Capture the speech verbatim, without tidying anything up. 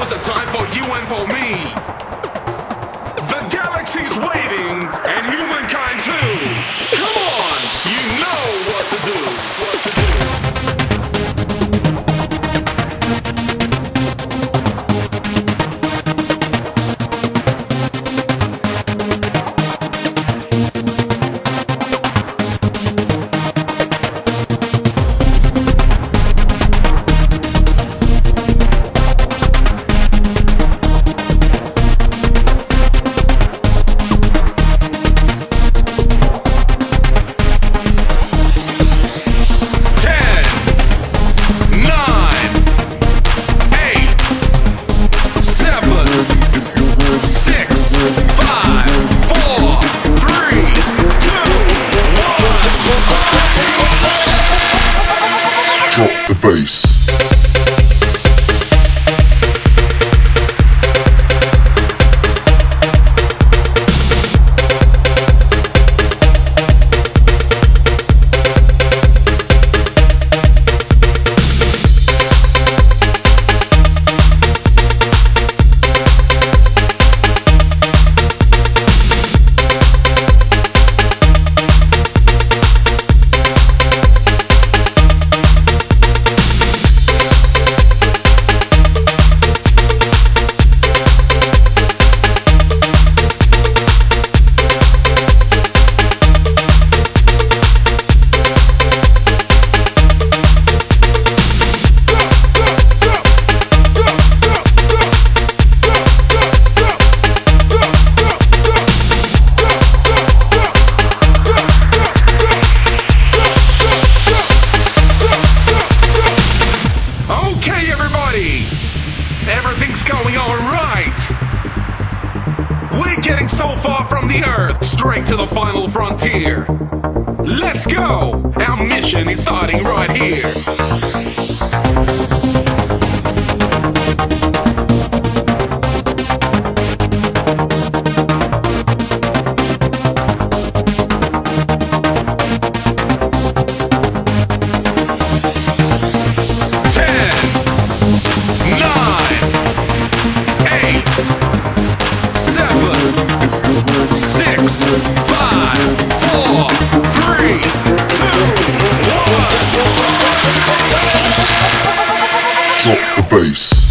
was a time for you and for me. The galaxy's waiting, and humankind too. Come on, you know what to do. What to do. Drop the bass. Everything's going all right. We're getting so far from the Earth, straight to the final frontier. Let's go! Our mission is starting right here. Six, five, four, three, two, one. Drop the bass.